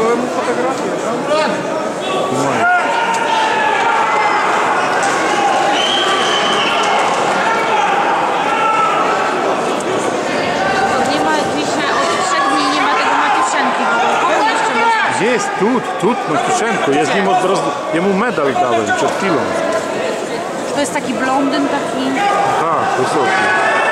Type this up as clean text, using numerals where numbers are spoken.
Wysłałem mu fotografię. Nie ma dzisiaj od 3 dni, nie ma tego Maciuszenki. Komu jeszcze można? Jest, tu Maciuszenko. Ja z nim jemu medal dałem przed chwilą. To jest taki blondyn, taki... Tak, wysoki.